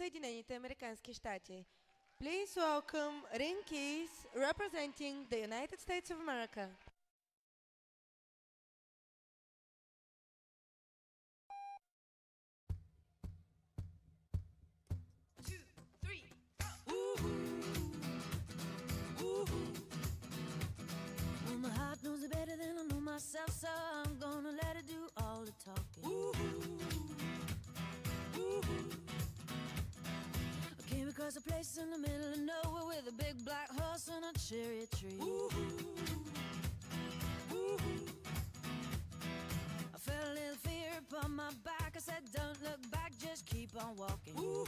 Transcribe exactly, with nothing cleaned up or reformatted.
Соединените Американски щати. Please welcome Ring Keys, representing the United States of America. Two, three, four. Ooh, ooh. Well, my heart knows it better than I know myself, so I'm gonna let it do all the talking. Ooh, ooh. I came across a place in the middle of nowhere with a big black horse and a cherry tree. Ooh, ooh. I felt a little fear upon my back. I said, don't look back, just keep on walking. Ooh.